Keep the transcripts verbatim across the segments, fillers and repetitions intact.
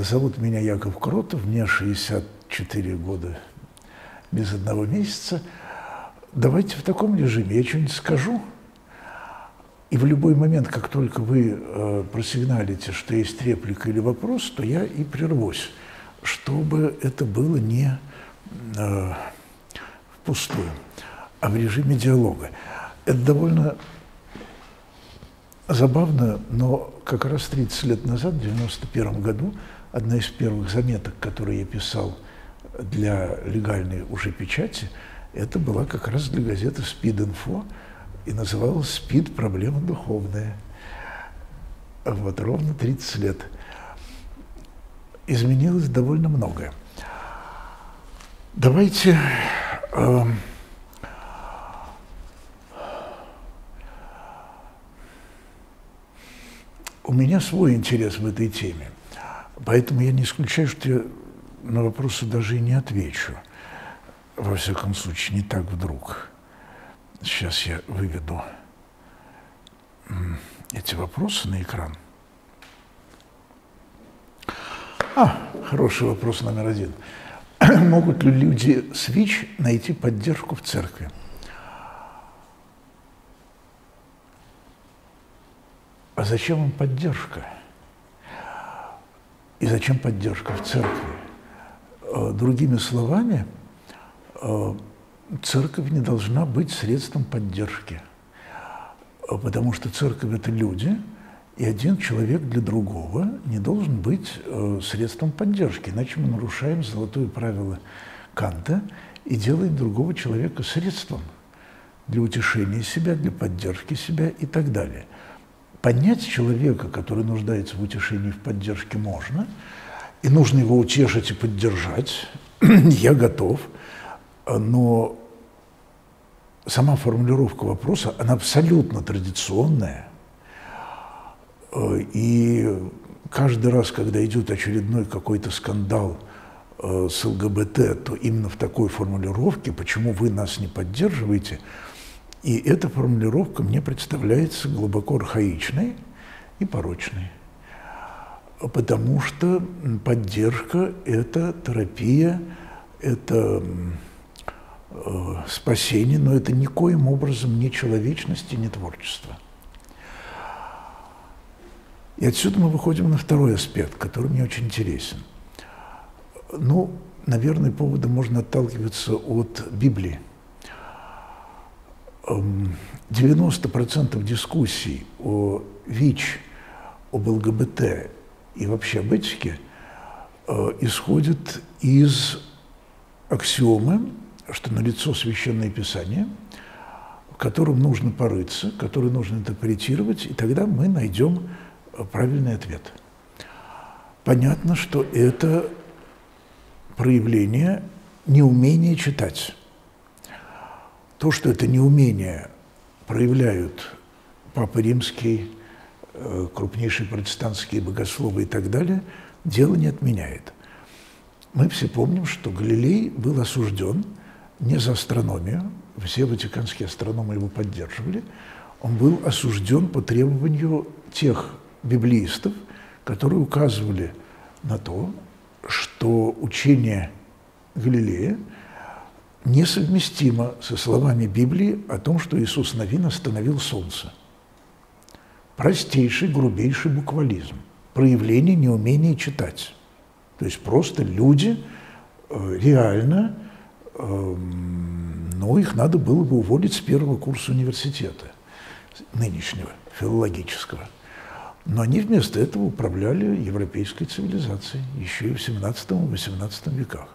Зовут меня Яков Кротов, мне шестьдесят четыре года без одного месяца. Давайте в таком режиме. Я что-нибудь скажу, и в любой момент, как только вы э, просигналите, что есть реплика или вопрос, то я и прервусь, чтобы это было не э, впустую, а в режиме диалога. Это довольно забавно, но как раз тридцать лет назад, в девяносто первом году, одна из первых заметок, которые я писал для легальной уже печати, это была как раз для газеты «Спид-инфо», и называлась «Спид. Проблема духовная». Вот, ровно тридцать лет. Изменилось довольно многое. Давайте э, у меня свой интерес в этой теме, поэтому я не исключаю, что я на вопросы даже и не отвечу. Во всяком случае, не так вдруг. Сейчас я выведу эти вопросы на экран. А, хороший вопрос номер один. Могут ли люди с ВИЧ найти поддержку в церкви? А зачем им поддержка? И зачем поддержка в церкви? Другими словами, церковь не должна быть средством поддержки, потому что церковь – это люди, и один человек для другого не должен быть средством поддержки, иначе мы нарушаем золотое правило Канта и делаем другого человека средством для утешения себя, для поддержки себя и так далее. Понять человека, который нуждается в утешении и в поддержке, можно, и нужно его утешить и поддержать, я готов, но сама формулировка вопроса, она абсолютно традиционная, и каждый раз, когда идет очередной какой-то скандал с ЛГБТ, то именно в такой формулировке, почему вы нас не поддерживаете, и эта формулировка мне представляется глубоко архаичной и порочной, потому что поддержка – это терапия, это э, спасение, но это никоим образом не человечность и не творчество. И отсюда мы выходим на второй аспект, который мне очень интересен. Ну, наверное, поводом можно отталкиваться от Библии. девяносто процентов дискуссий о ВИЧ, об ЛГБТ и вообще об этике э, исходят из аксиомы, что налицо Священное Писание, в котором нужно порыться, которое нужно интерпретировать, и тогда мы найдем правильный ответ. Понятно, что это проявление неумения читать. То, что это неумение проявляют Папа Римский, крупнейшие протестантские богословы и так далее, дело не отменяет. Мы все помним, что Галилей был осужден не за астрономию, все ватиканские астрономы его поддерживали, он был осужден по требованию тех библеистов, которые указывали на то, что учение Галилея несовместимо со словами Библии о том, что Иисус Навин остановил солнце. Простейший, грубейший буквализм, проявление неумения читать. То есть просто люди э, реально, э, ну, их надо было бы уволить с первого курса университета, нынешнего, филологического. Но они вместо этого управляли европейской цивилизацией еще и в семнадцатом-восемнадцатом веках.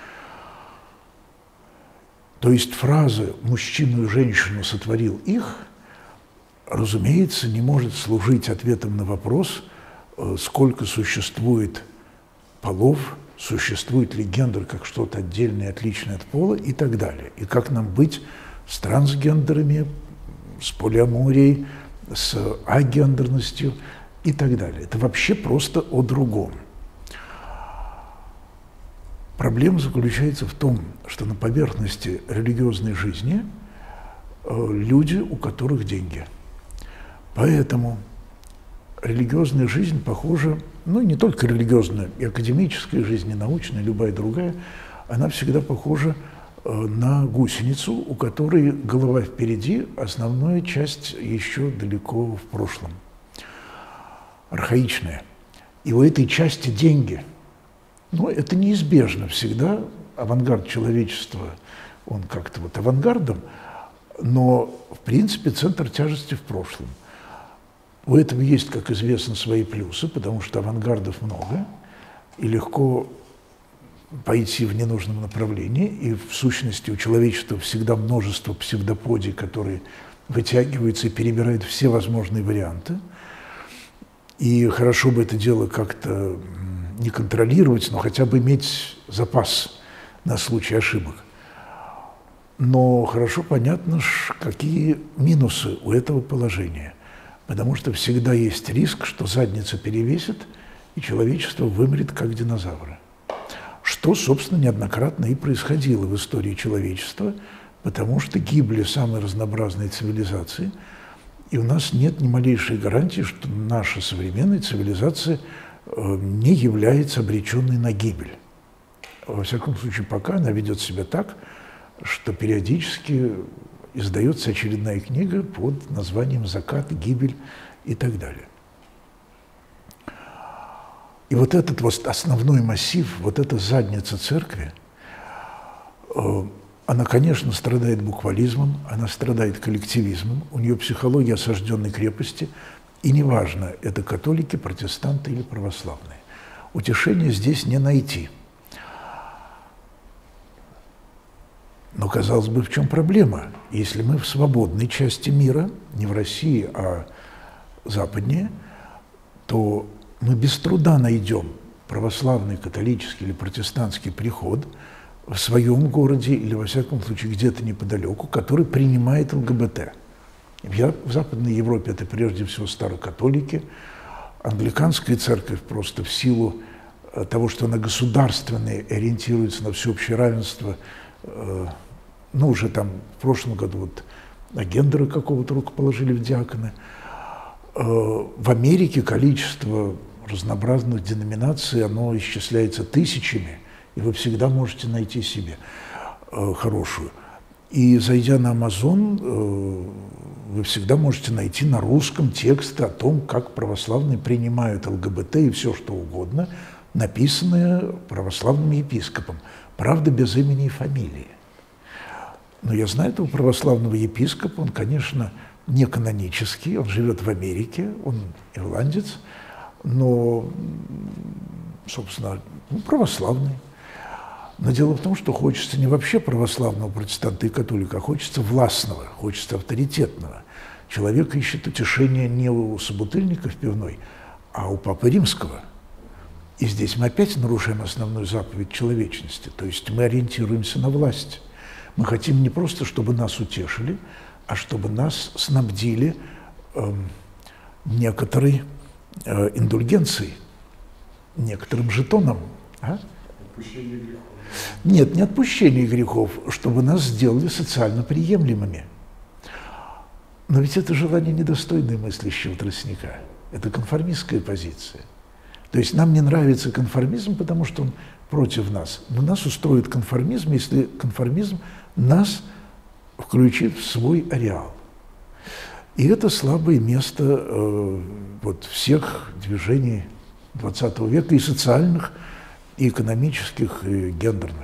То есть фраза «мужчину и женщину сотворил их», разумеется, не может служить ответом на вопрос, сколько существует полов, существует ли гендер как что-то отдельное, отличное от пола и так далее. И как нам быть с трансгендерами, с полиаморией, с агендерностью и так далее. Это вообще просто о другом. Проблема заключается в том, что на поверхности религиозной жизни люди, у которых деньги. Поэтому религиозная жизнь похожа ну, не только религиозная, и академическая жизнь, и научная, любая другая, она всегда похожа на гусеницу, у которой голова впереди, основная часть еще далеко в прошлом, архаичная. И у этой части деньги. Но это неизбежно всегда. Авангард человечества, он как-то вот авангардом, но, в принципе, центр тяжести в прошлом. У этого есть, как известно, свои плюсы, потому что авангардов много, и легко пойти в ненужном направлении, и в сущности у человечества всегда множество псевдоподий, которые вытягиваются и перебирают все возможные варианты. И хорошо бы это дело как-то не контролировать, но хотя бы иметь запас на случай ошибок. Но хорошо понятно, какие минусы у этого положения, потому что всегда есть риск, что задница перевесит, и человечество вымрет как динозавры. Что, собственно, неоднократно и происходило в истории человечества, потому что гибли самые разнообразные цивилизации, и у нас нет ни малейшей гарантии, что наша современная цивилизация не является обреченной на гибель. Во всяком случае, пока она ведет себя так, что периодически издается очередная книга под названием «Закат», «Гибель» и так далее. И вот этот вот основной массив, вот эта задница церкви, она, конечно, страдает буквализмом, она страдает коллективизмом, у нее психология осажденной крепости, и неважно, это католики, протестанты или православные. Утешения здесь не найти. Но, казалось бы, в чем проблема? Если мы в свободной части мира, не в России, а западнее, то мы без труда найдем православный, католический или протестантский приход в своем городе или, во всяком случае, где-то неподалеку, который принимает ЛГБТ. В Западной Европе это прежде всего старокатолики. Англиканская церковь просто в силу того, что она государственная, ориентируется на всеобщее равенство, ну, уже там в прошлом году вот Гендера какого-то рукоположили в диаконы. В Америке количество разнообразных деноминаций, оно исчисляется тысячами, и вы всегда можете найти себе хорошую. И зайдя на Amazon, вы всегда можете найти на русском тексты о том, как православные принимают ЛГБТ и все что угодно, написанное православным епископом. Правда, без имени и фамилии. Но я знаю этого православного епископа, он, конечно, не канонический, он живет в Америке, он ирландец, но, собственно, ну, православный. Но дело в том, что хочется не вообще православного протестанта и католика, а хочется властного, хочется авторитетного. Человек ищет утешение не у собутыльника в пивной, а у Папы Римского. И здесь мы опять нарушаем основную заповедь человечности, то есть мы ориентируемся на власть. Мы хотим не просто, чтобы нас утешили, а чтобы нас снабдили э, некоторой э, индульгенцией, некоторым жетоном. А? Отпущение грехов. Нет, не отпущение грехов, чтобы нас сделали социально приемлемыми. Но ведь это желание недостойной мыслящего тростника. Это конформистская позиция. То есть нам не нравится конформизм, потому что он против нас. Но нас устроит конформизм, если конформизм нас включит в свой ареал. И это слабое место э, вот, всех движений двадцатого века, и социальных, и экономических, и гендерных.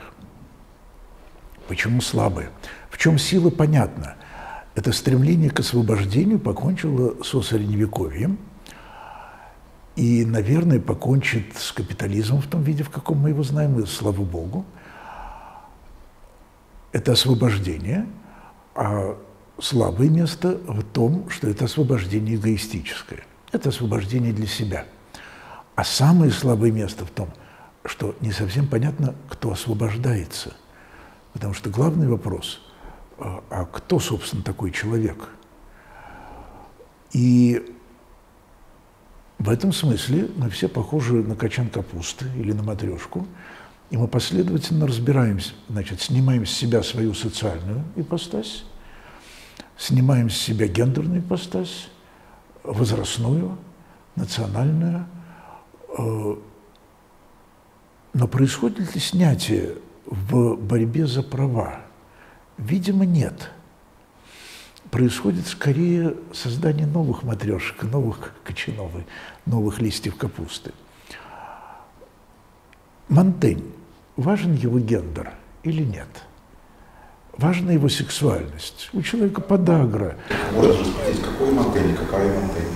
Почему слабое? В чем сила, понятно. Это стремление к освобождению покончило со средневековьем и, наверное, покончит с капитализмом в том виде, в каком мы его знаем, и слава Богу. Это освобождение, а слабое место в том, что это освобождение эгоистическое. Это освобождение для себя. А самое слабое место в том, что не совсем понятно, кто освобождается. Потому что главный вопрос, а кто, собственно, такой человек? И в этом смысле мы все похожи на качан капусты или на матрешку, и мы последовательно разбираемся, значит, снимаем с себя свою социальную ипостась, снимаем с себя гендерную ипостась, возрастную, национальную, Но происходит ли снятие в борьбе за права? Видимо, нет. Происходит скорее создание новых матрешек, новых кочановых, новых листьев капусты. Монтень. Важен его гендер или нет? Важна его сексуальность. У человека подагра. Можно же спросить, какой Монтень, какая Монтень?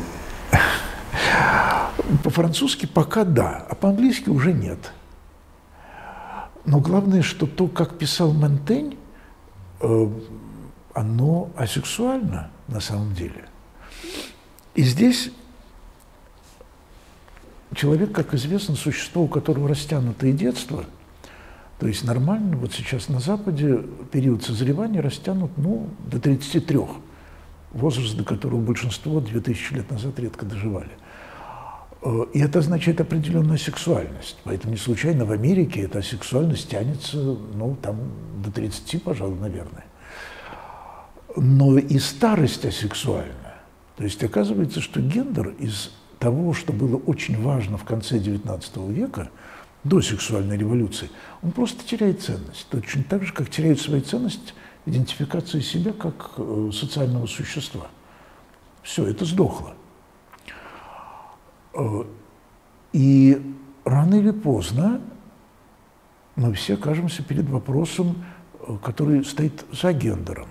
По-французски пока да, а по-английски уже нет. Но главное, что то, как писал Монтень, оно асексуально на самом деле. И здесь человек, как известно, существо, у которого растянутое детство, то есть нормально, вот сейчас на Западе период созревания растянут, ну, до тридцати трёх, возраст, до которого большинство две тысячи лет назад редко доживали. И это означает определенную сексуальность. Поэтому не случайно в Америке эта сексуальность тянется, ну, там, до тридцати, пожалуй, наверное. Но и старость асексуальна. То есть оказывается, что гендер из того, что было очень важно в конце девятнадцатого века, до сексуальной революции, он просто теряет ценность. Точно так же, как теряет свою ценность идентификация себя как социального существа. Все, это сдохло. И рано или поздно мы все окажемся перед вопросом, который стоит за гендером.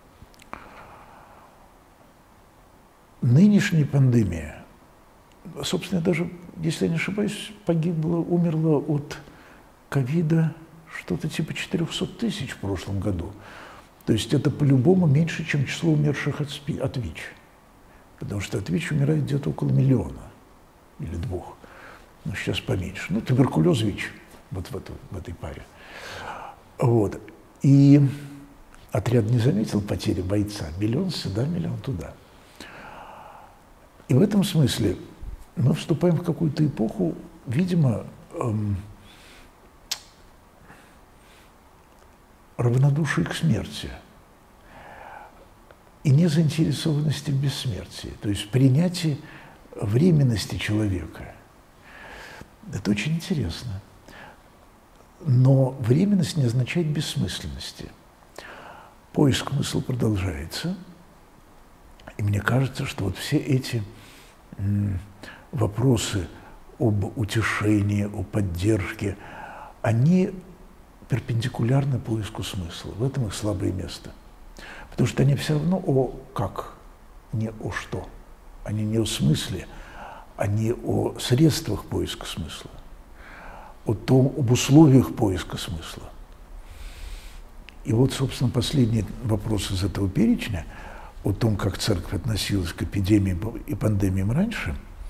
Нынешняя пандемия, собственно, даже, если я не ошибаюсь, погибло, умерло от ковида что-то типа четырёхсот тысяч в прошлом году. То есть это по-любому меньше, чем число умерших от, СПИ, от ВИЧ. Потому что от ВИЧ умирает где-то около миллиона или двух. Ну, сейчас поменьше. Ну, туберкулез, ВИЧ, вот в, эту, в этой паре. Вот. И отряд не заметил потери бойца. Миллион сюда, миллион туда. И в этом смысле мы вступаем в какую-то эпоху, видимо, эм, равнодушия к смерти и незаинтересованности в бессмертии, то есть принятие временности человека. Это очень интересно. Но временность не означает бессмысленности. Поиск смысла продолжается. И мне кажется, что вот все эти м, вопросы об утешении, о поддержке, они перпендикулярны поиску смысла. В этом их слабое место. Потому что они все равно о как, не о что. Они не о смысле, они о средствах поиска смысла, о том, об условиях поиска смысла. И вот, собственно, последний вопрос из этого перечня о том, как церковь относилась к эпидемии и пандемиям раньше.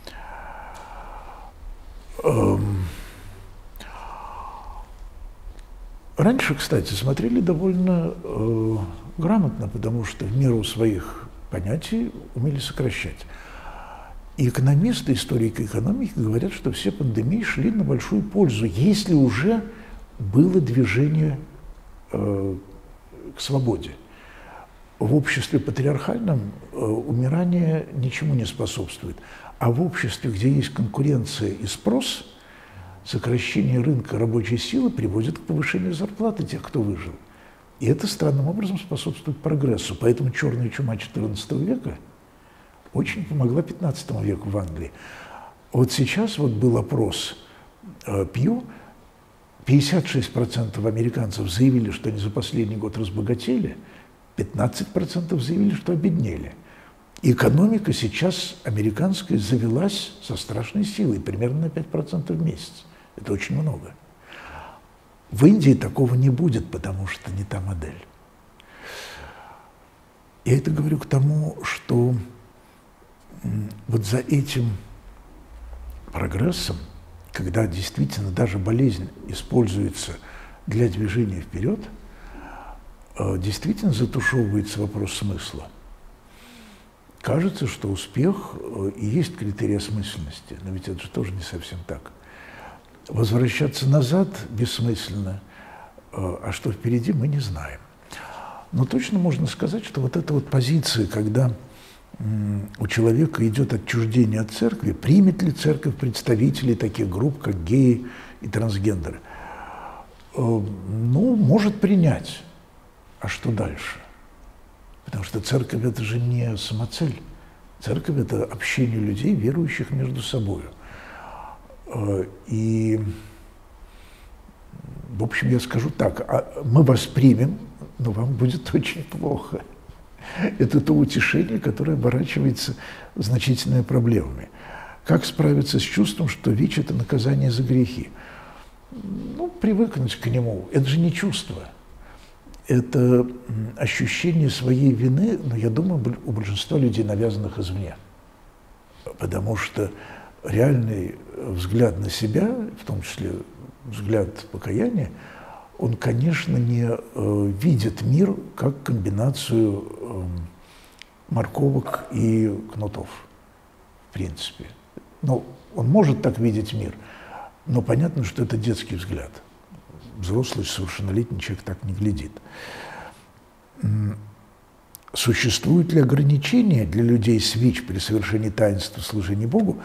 Раньше, кстати, смотрели довольно э, грамотно, потому что в меру своих понятий умели сокращать. И экономисты, историки экономики говорят, что все пандемии шли на большую пользу, если уже было движение э, к свободе. В обществе патриархальном э, умирание ничему не способствует. А в обществе, где есть конкуренция и спрос, сокращение рынка рабочей силы приводит к повышению зарплаты тех, кто выжил. И это странным образом способствует прогрессу. Поэтому черная чума четырнадцатого века очень помогла пятнадцатому веку в Англии. Вот сейчас вот был опрос э, Пью, пятьдесят шесть процентов американцев заявили, что они за последний год разбогатели, пятнадцать процентов заявили, что обеднели. И экономика сейчас американская завелась со страшной силой, примерно на пять процентов в месяц. Это очень много. В Индии такого не будет, потому что не та модель. Я это говорю к тому, что вот за этим прогрессом, когда действительно даже болезнь используется для движения вперед, действительно затушевывается вопрос смысла. Кажется, что успех и есть критерий осмысленности, но ведь это же тоже не совсем так. Возвращаться назад бессмысленно, а что впереди, мы не знаем. Но точно можно сказать, что вот эта вот позиция, когда у человека идет отчуждение от церкви, примет ли церковь представителей таких групп, как геи и трансгендеры? Ну, может принять. А что дальше? Потому что церковь – это же не самоцель. Церковь – это общение людей, верующих между собой. И, в общем, я скажу так, мы вас примем, но вам будет очень плохо. Это то утешение, которое оборачивается значительными проблемами. Как справиться с чувством, что ВИЧ – это наказание за грехи? Ну, привыкнуть к нему. Это же не чувство. Это ощущение своей вины, но я думаю, у большинства людей, навязанных извне. Потому что реальный взгляд на себя, в том числе взгляд покаяния, он, конечно, не э, видит мир как комбинацию э, морковок и кнутов, в принципе. Но он может так видеть мир, но понятно, что это детский взгляд. Взрослый, совершеннолетний человек так не глядит. Существуют ли ограничения для людей с ВИЧ при совершении таинства служения Богу?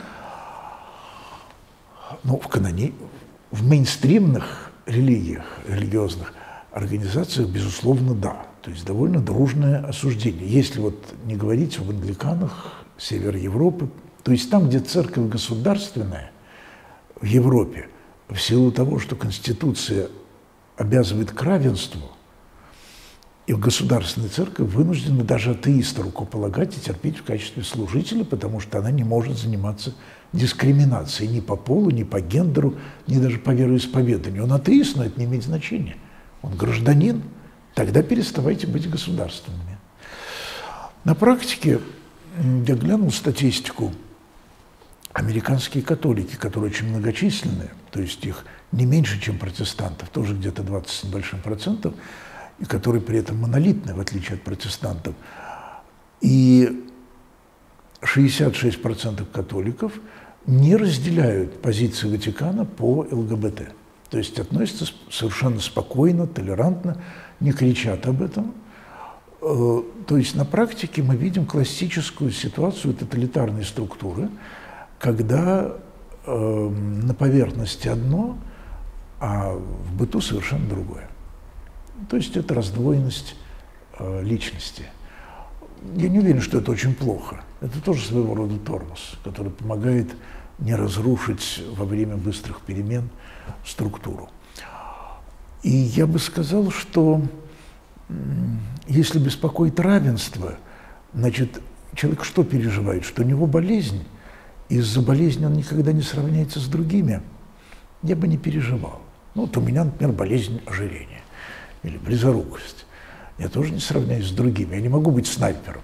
Ну, в каноне, в мейнстримных религиях, религиозных организациях, безусловно, да. То есть довольно дружное осуждение. Если вот не говорить об англиканах севера Европы, то есть там, где церковь государственная, в Европе, в силу того, что Конституция обязывает к равенству, и в государственной церкви вынуждены даже атеиста рукополагать и терпеть в качестве служителя, потому что она не может заниматься дискриминацией ни по полу, ни по гендеру, ни даже по вероисповеданию. Он атеист, но это не имеет значения. Он гражданин, тогда переставайте быть государственными. На практике я глянул статистику. Американские католики, которые очень многочисленные, то есть их не меньше, чем протестантов, тоже где-то двадцать с небольшим процентов, и которые при этом монолитны, в отличие от протестантов. И шестьдесят шесть процентов католиков не разделяют позиции Ватикана по ЛГБТ. То есть относятся совершенно спокойно, толерантно, не кричат об этом. То есть на практике мы видим классическую ситуацию тоталитарной структуры, когда э, на поверхности одно, а в быту совершенно другое. То есть это раздвоенность э, личности. Я не уверен, что это очень плохо. Это тоже своего рода тормоз, который помогает не разрушить во время быстрых перемен структуру. И я бы сказал, что если беспокоит равенство, значит, человек что переживает? Что у него болезнь, из-за болезни он никогда не сравняется с другими. Я бы не переживал. Ну, вот у меня, например, болезнь ожирения или близорукость. Я тоже не сравняюсь с другими. Я не могу быть снайпером.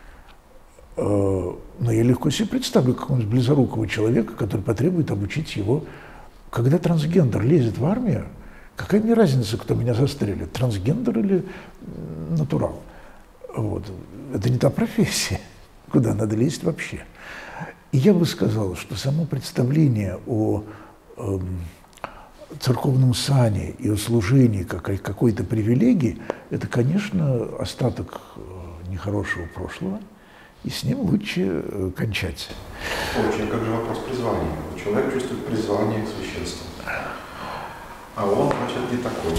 Но я легко себе представлю какого-нибудь близорукого человека, который потребует обучить его. Когда трансгендер лезет в армию, какая мне разница, кто меня застрелит, трансгендер или натурал? Вот. Это не та профессия, куда надо лезть вообще. И я бы сказал, что само представление о э, церковном сане и о служении как какой-то привилегии, это, конечно, остаток нехорошего прошлого, и с ним лучше э, кончать. Очень, как же вопрос призвания? Человек чувствует призвание к священству, а он, значит, не такой.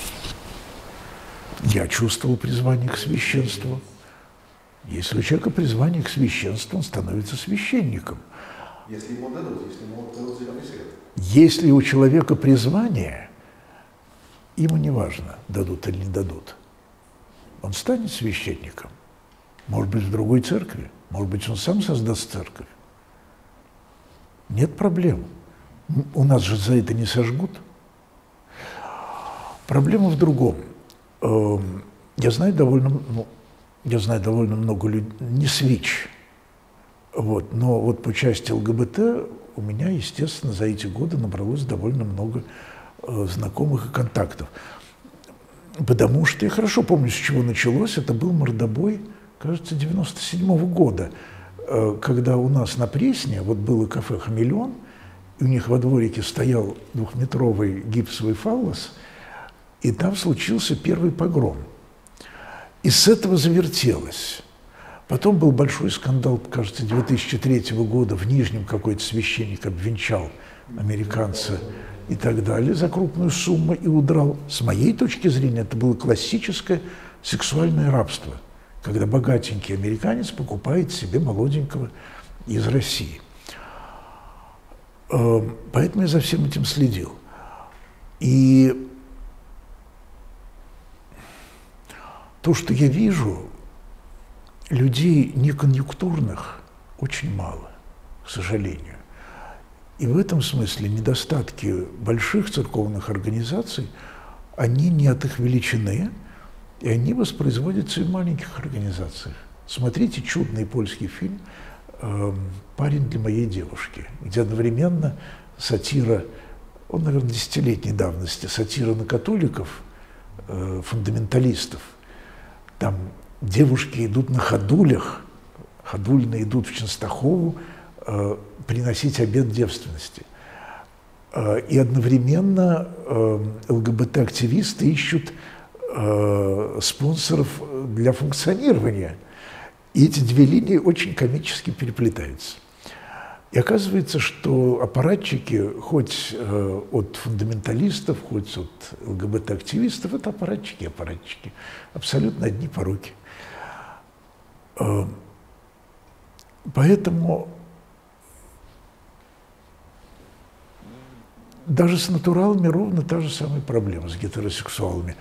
Я чувствовал призвание к священству. Если у человека призвание к священству, он становится священником. Если ему дадут, если ему дадут зеленый свет. Если у человека призвание, ему не важно, дадут или не дадут. Он станет священником. Может быть, в другой церкви. Может быть, он сам создаст церковь. Нет проблем. У нас же за это не сожгут. Проблема в другом. Я знаю довольно, ну, я знаю довольно много людей, не с ВИЧ, вот, но вот по части ЛГБТ у меня, естественно, за эти годы набралось довольно много э, знакомых и контактов. Потому что я хорошо помню, с чего началось. Это был мордобой, кажется, девяносто седьмого года, э, когда у нас на Пресне вот было кафе «Хамелеон», и у них во дворике стоял двухметровый гипсовый фаллос, и там случился первый погром. И с этого завертелось. Потом был большой скандал, кажется, две тысячи третьего года. В Нижнем какой-то священник обвенчал американца и так далее за крупную сумму и удрал. С моей точки зрения, это было классическое сексуальное рабство, когда богатенький американец покупает себе молоденького из России. Поэтому я за всем этим следил. И то, что я вижу, людей неконъюнктурных очень мало, к сожалению. И в этом смысле недостатки больших церковных организаций, они не от их величины, и они воспроизводятся и в маленьких организациях. Смотрите чудный польский фильм «Парень для моей девушки», где одновременно сатира, он, наверное, десятилетней давности, сатира на католиков, фундаменталистов. Там девушки идут на ходулях, ходульно идут в Ченстахову э, приносить обет девственности. Э, и одновременно э, ЛГБТ-активисты ищут э, спонсоров для функционирования. И эти две линии очень комически переплетаются. И оказывается, что аппаратчики, хоть э, от фундаменталистов, хоть от ЛГБТ-активистов, это аппаратчики, аппаратчики. Абсолютно одни пороки. Э, поэтому даже с натуралами ровно та же самая проблема, с гетеросексуалами.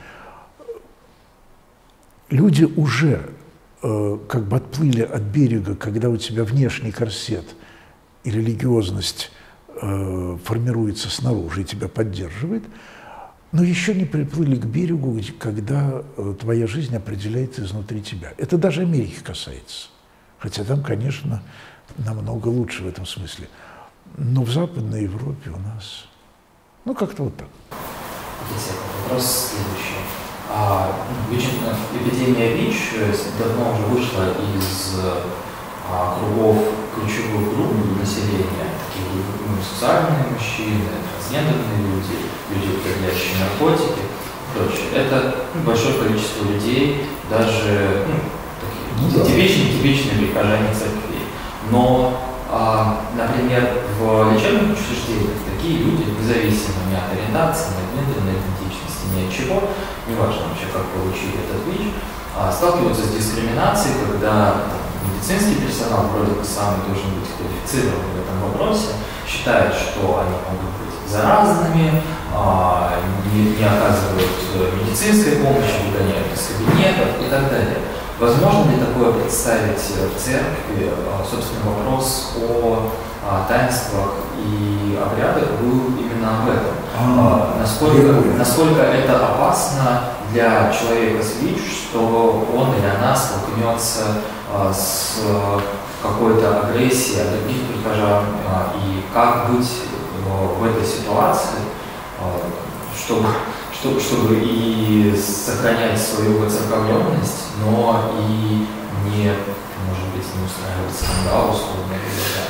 Люди уже э, как бы отплыли от берега, когда у тебя внешний корсет и религиозность э, формируется снаружи и тебя поддерживает, но еще не приплыли к берегу, когда э, твоя жизнь определяется изнутри тебя. Это даже Америки касается. Хотя там, конечно, намного лучше в этом смысле. Но в Западной Европе у нас, ну, как-то вот так. Вопрос следующий. А, эпидемия ВИЧ давно уже вышла из а, кругов ключевых групп населения, такие как гомосексуальные мужчины, трансгендерные люди, люди, употребляющие наркотики и прочее. Это ну, большое количество людей, даже ну, такие, типичные, типичные прихожане церкви. Но, а, например, в лечебных учреждениях такие люди, независимо ни от ориентации, ни от гендерной идентичности, ни от чего, неважно вообще, как получили этот ВИЧ, а, сталкиваются с дискриминацией, когда медицинский персонал, вроде бы самый должен быть квалифицирован в этом вопросе, считает, что они могут быть заразными, не, не оказывают медицинской помощи, выгоняют из кабинетов и так далее. Возможно ли такое представить в церкви? Собственно, вопрос о таинствах и обрядах был именно об этом. А, насколько, насколько это опасно для человека с ВИЧ, что он или она столкнется с какой-то агрессией от других прихожан, и как быть в этой ситуации, чтобы, чтобы, чтобы и сохранять свою воцерковленность, но и не, может быть, не устраивать скандал, условно говоря.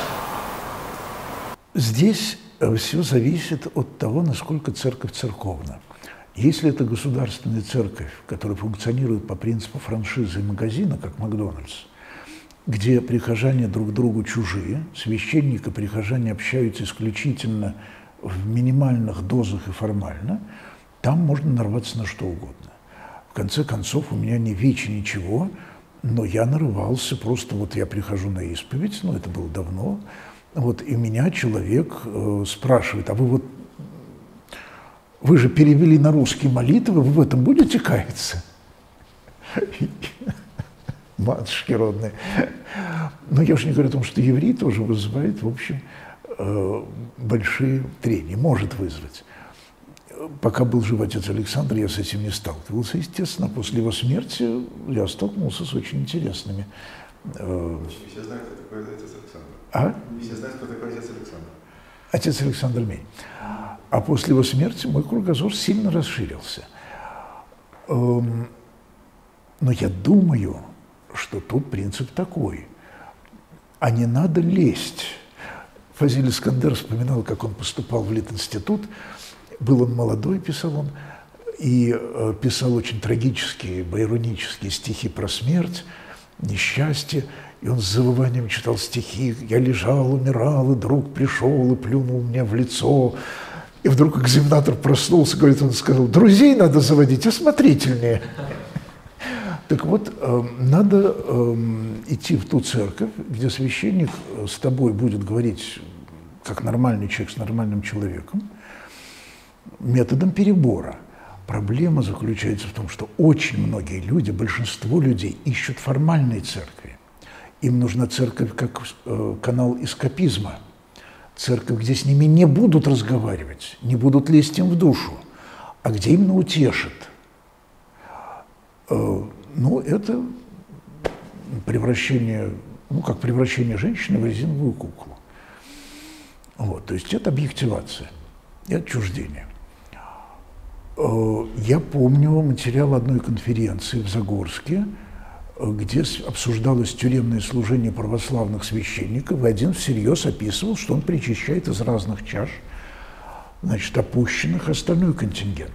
Здесь все зависит от того, насколько церковь церковна. Если это государственная церковь, которая функционирует по принципу франшизы и магазина, как Макдональдс, где прихожане друг другу чужие, священник и прихожане общаются исключительно в минимальных дозах и формально, там можно нарваться на что угодно. В конце концов, у меня не ВИЧ, ничего, но я нарывался, просто вот я прихожу на исповедь, ну это было давно, вот, и меня человек э, спрашивает, а вы вот, вы же перевели на русский молитвы, вы в этом будете каяться? Матушки родные. Но я же не говорю о том, что еврей тоже вызывает, в общем, большие трения, может вызвать. Пока был жив отец Александр, я с этим не сталкивался. Естественно, после его смерти я столкнулся с очень интересными. Все знают, кто такой отец Александр. А? Все знают, кто такой отец Александр. Отец Александр Мень. А после его смерти мой кругозор сильно расширился. Но я думаю, что тут принцип такой. А не надо лезть. Фазиль Искандер вспоминал, как он поступал в Литинститут. Был он молодой, писал он, и писал очень трагические, байронические стихи про смерть. несчастье, и он с завыванием читал стихи. «Я лежал, умирал, и друг пришел и плюнул мне в лицо». И вдруг экзаменатор проснулся, говорит, он сказал: «Друзей надо заводить осмотрительнее». Так вот, надо идти в ту церковь, где священник с тобой будет говорить как нормальный человек с нормальным человеком, методом перебора. Проблема заключается в том, что очень многие люди, большинство людей ищут формальной церкви. Им нужна церковь как канал эскапизма. Церковь, где с ними не будут разговаривать, не будут лезть им в душу, а где именно утешат. Ну, это превращение, ну, как превращение женщины в резиновую куклу. Вот, то есть это объективация и отчуждение. Я помню материал одной конференции в Загорске, где обсуждалось тюремное служение православных священников, и один всерьез описывал, что он причащает из разных чаш, значит, опущенных остальной контингент.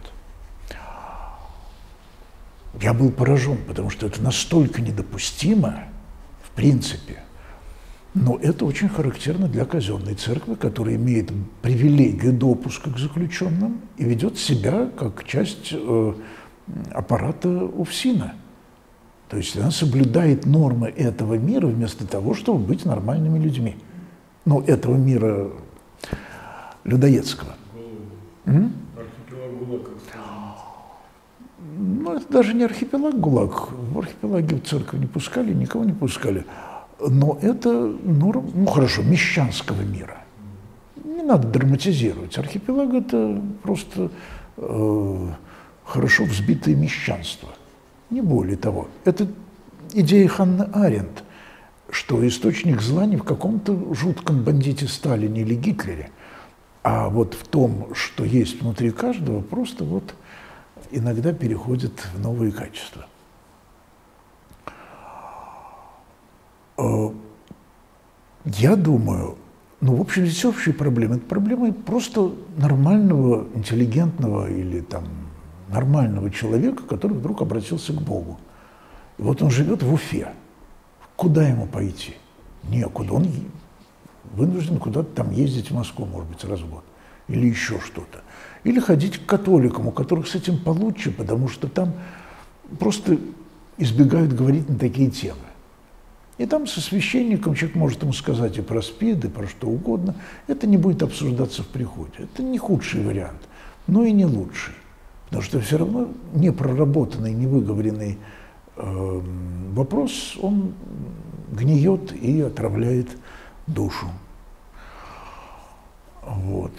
Я был поражен, потому что это настолько недопустимо, в принципе, но это очень характерно для казенной церкви, которая имеет привилегию допуска к заключенным и ведет себя как часть э, аппарата УФСИНа. То есть она соблюдает нормы этого мира вместо того, чтобы быть нормальными людьми. Ну, этого мира людоедского. Архипелаг ГУЛАГ, как сказано. Ну, это даже не архипелаг ГУЛАГ. В архипелаге в церковь не пускали, никого не пускали. Но это норм, ну хорошо, мещанского мира. Не надо драматизировать. Архипелаг – это просто э, хорошо взбитое мещанство. Не более того. Это идея Ханны Аренд, что источник зла не в каком-то жутком бандите Сталине или Гитлере, а вот в том, что есть внутри каждого, просто вот иногда переходит в новые качества. Я думаю, ну, в общем, здесь общие проблемы. Это проблемы просто нормального, интеллигентного или там нормального человека, который вдруг обратился к Богу. И вот он живет в Уфе. Куда ему пойти? Некуда. Он вынужден куда-то там ездить в Москву, может быть, раз в год. Или еще что-то. Или ходить к католикам, у которых с этим получше, потому что там просто избегают говорить на такие темы. И там со священником человек может ему сказать и про СПИД, и про что угодно. Это не будет обсуждаться в приходе. Это не худший вариант, но и не лучший. Потому что все равно непроработанный, невыговоренный э, вопрос, он гниет и отравляет душу. Вот.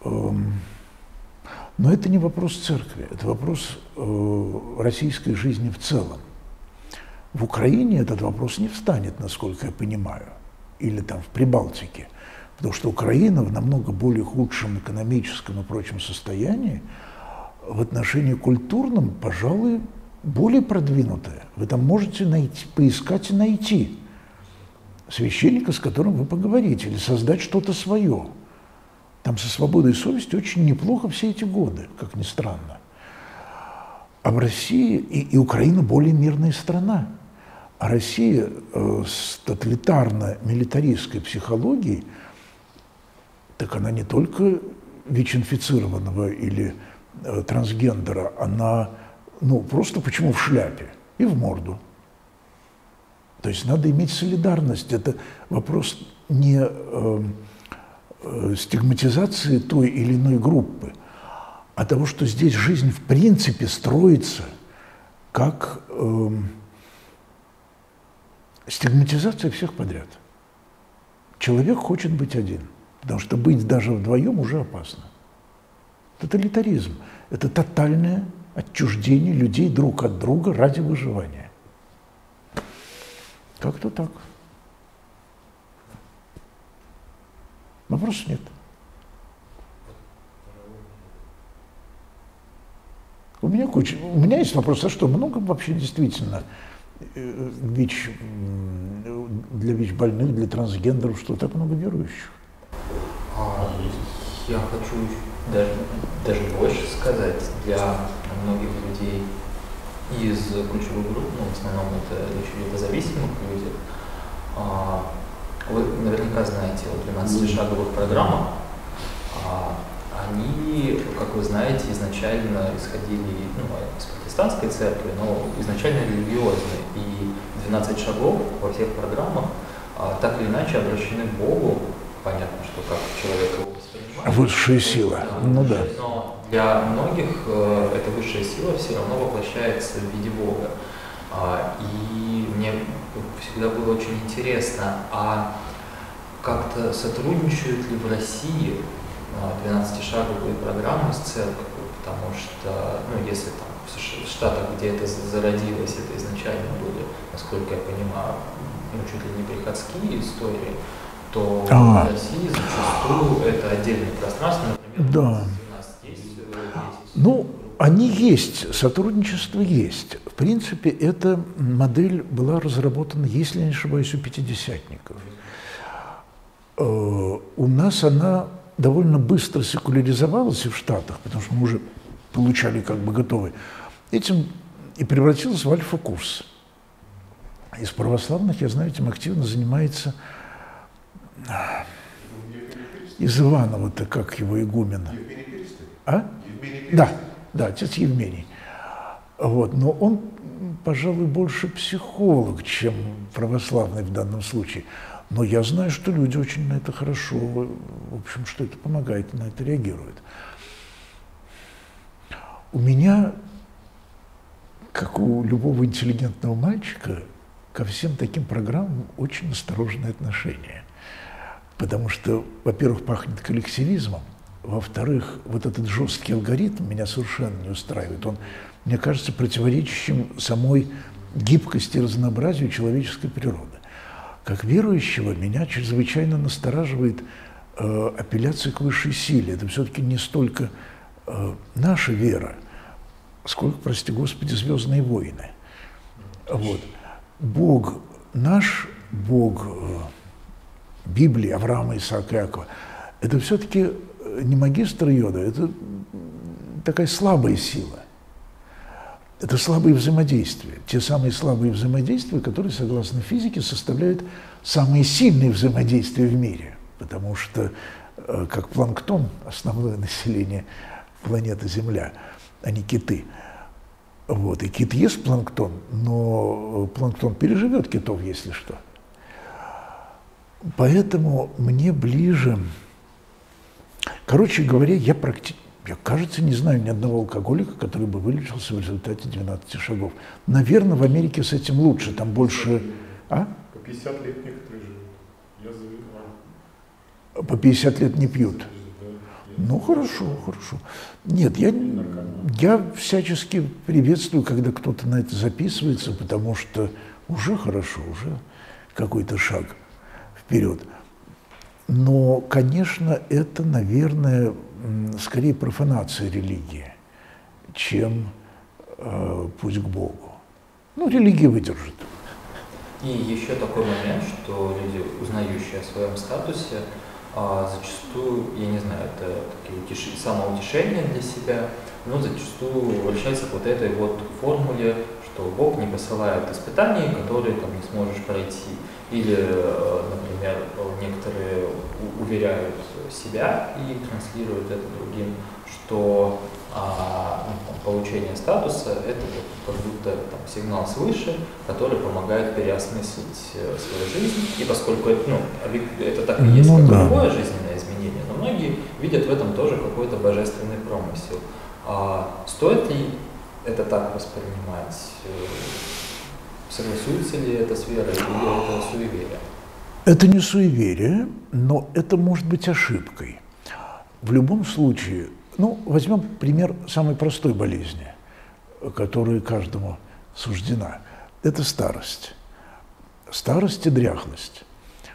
Но это не вопрос церкви, это вопрос э, российской жизни в целом. В Украине этот вопрос не встанет, насколько я понимаю, или там в Прибалтике, потому что Украина в намного более худшем экономическом и прочем состоянии, в отношении культурном, пожалуй, более продвинутая. Вы там можете найти, поискать и найти священника, с которым вы поговорите, или создать что-то свое. Там со свободой совести очень неплохо все эти годы, как ни странно. А в России, и, и Украина более мирная страна, а Россия э, с тоталитарно-милитаристской психологией, так она не только ВИЧ-инфицированного или э, трансгендера, она, ну, просто почему в шляпе и в морду. То есть надо иметь солидарность. Это вопрос не э, э, стигматизации той или иной группы, а того, что здесь жизнь в принципе строится как э, стигматизация всех подряд. Человек хочет быть один, потому что быть даже вдвоем уже опасно. Тоталитаризм – это тотальное отчуждение людей друг от друга ради выживания. Как-то так. Вопросов нет. У меня куча. У меня есть вопрос, а что, много вообще действительно ВИЧ, для ВИЧ-больных, для трансгендеров, что так много верующих? А, я хочу даже, даже больше сказать, для многих людей из ключевых групп, ну, в основном это речь идет о зависимых людях. Вы наверняка знаете о двенадцатишаговых программах. Они, как вы знаете, изначально исходили ну, из протестантской церкви, но изначально религиозные. И двенадцать шагов во всех программах так или иначе обращены к Богу. Понятно, что как человек его воспринимает. Высшая сила. Ну да. Но для многих э, эта высшая сила все равно воплощается в виде Бога. А, и мне всегда было очень интересно, а как-то сотрудничают ли в России двенадцатишаговые программы с церковью? Потому что, ну, если там в Штатах, где это зародилось, это изначально были, насколько я понимаю, ну, чуть ли не приходские истории, то а. в России зачастую это отдельное пространство, например, да. у нас есть, есть. Ну, они есть, сотрудничество есть. В принципе, эта модель была разработана, если я не ошибаюсь, у пятидесятников. У нас она довольно быстро секуляризовалась и в Штатах, потому что мы уже получали как бы готовый. Этим и превратилась в альфа-курс. Из православных, я знаю, этим активно занимается из Иванова-то, как его игумен. А? Да, да, отец Евмений. Вот. Но он, пожалуй, больше психолог, чем православный в данном случае. Но я знаю, что люди очень на это хорошо, в общем, что это помогает, на это реагируют. У меня, как у любого интеллигентного мальчика, ко всем таким программам очень осторожное отношение. Потому что, во-первых, пахнет коллективизмом, во-вторых, вот этот жесткий алгоритм меня совершенно не устраивает. Он, мне кажется, противоречащим самой гибкости и разнообразию человеческой природы. Как верующего меня чрезвычайно настораживает э, апелляция к высшей силе. Это все-таки не столько э, наша вера, сколько, прости Господи, «Звездные войны». Вот. Бог наш, Бог э, Библии, Авраама, Исаака, Иакова, это все-таки не магистр Йода, это такая слабая сила. Это слабые взаимодействия. Те самые слабые взаимодействия, которые, согласно физике, составляют самые сильные взаимодействия в мире. Потому что, э, как планктон, основное население планеты Земля, а не киты. Вот. И кит ест планктон, но планктон переживет китов, если что. Поэтому мне ближе... Короче говоря, я практически, я, кажется, не знаю ни одного алкоголика, который бы вылечился в результате двенадцати шагов. Наверное, в Америке с этим лучше, там больше... А? По пятьдесят лет некоторые живут. Я завидовал. По пятьдесят лет не пьют? Ну, хорошо, хорошо. Нет, я, я всячески приветствую, когда кто-то на это записывается, потому что уже хорошо, уже какой-то шаг вперед. Но, конечно, это, наверное, скорее профанация религии, чем э, путь к Богу. Ну, религия выдержит. И еще такой момент, что люди, узнающие о своем статусе, а, зачастую, я не знаю, это такие утеш... самоутешения для себя, но зачастую вращаются к вот этой вот формуле, что Бог не посылает испытаний, которые там не сможешь пройти. Или, например, некоторые уверяют себя и транслируют это другим, что а, получение статуса – это как будто там, сигнал свыше, который помогает переосмыслить свою жизнь. И поскольку это, ну, это так и есть, ну, как да. любое жизненное изменение, но многие видят в этом тоже какой-то божественный промысел. А стоит ли это так воспринимать? Согласуется ли это с верой или это суеверие? Это не суеверие, но это может быть ошибкой. В любом случае, ну, возьмем пример самой простой болезни, которая каждому суждена. Это старость. Старость и дряхлость.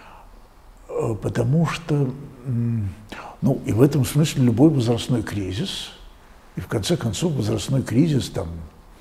Потому что, ну, и в этом смысле любой возрастной кризис, и в конце концов возрастной кризис, там,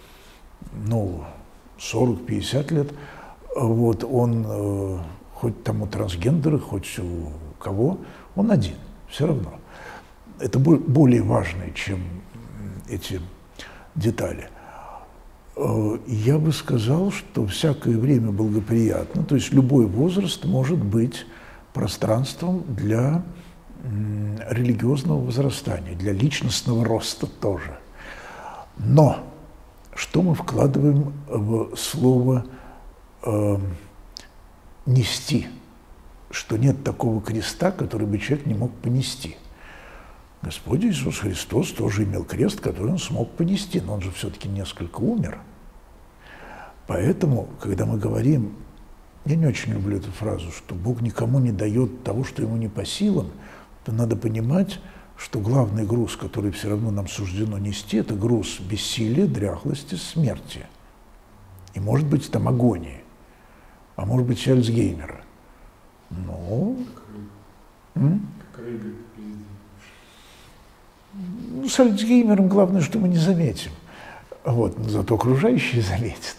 ну, сорок-пятьдесят лет, вот, он, э, хоть там у трансгендера, хоть у кого, он один, все равно. Это более важное, чем эти детали. Я бы сказал, что всякое время благоприятно, то есть любой возраст может быть пространством для религиозного возрастания, для личностного роста тоже. Но что мы вкладываем в слово э, «нести», что нет такого креста, который бы человек не мог понести. Господь Иисус Христос тоже имел крест, который он смог понести, но он же все-таки несколько умер. Поэтому, когда мы говорим, я не очень люблю эту фразу, что Бог никому не дает того, что ему не по силам, то надо понимать, что главный груз, который все равно нам суждено нести, это груз бессилия, дряхлости, смерти. И может быть там агонии, а может быть Альцгеймера. Но... Ну, с Альцгеймером главное, что мы не заметим. Вот, но зато окружающие заметят.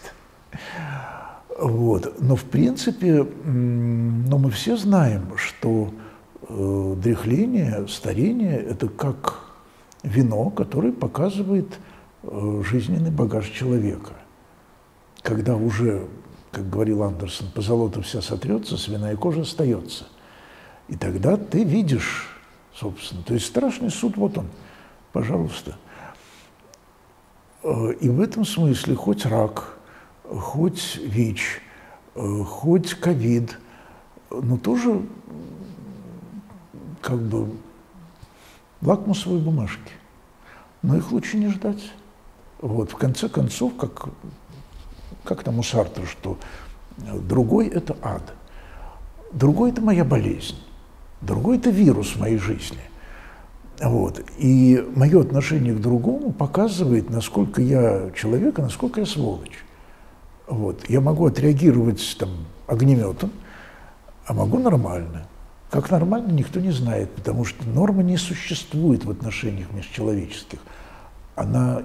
Вот. Но в принципе, но мы все знаем, что э, дряхление, старение – это как вино, которое показывает э, жизненный багаж человека. Когда уже, как говорил Андерсон, позолота вся сотрется, свиная кожа остается. И тогда ты видишь, собственно, то есть страшный суд, вот он, пожалуйста. И в этом смысле хоть рак, хоть ВИЧ, хоть ковид, но тоже как бы лакмусовые бумажки. Но их лучше не ждать. Вот, в конце концов, как, как там у Сартра, что другой – это ад, другой – это моя болезнь, другой – это вирус в моей жизни. Вот. И мое отношение к другому показывает, насколько я человек, а насколько я сволочь. Вот. Я могу отреагировать там, огнеметом, а могу нормально. Как нормально, никто не знает, потому что нормы не существует в отношениях межчеловеческих. Она,